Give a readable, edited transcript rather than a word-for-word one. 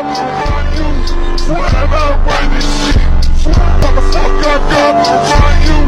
got to run you. Whatever I run this shit, motherfucker, I got to run you.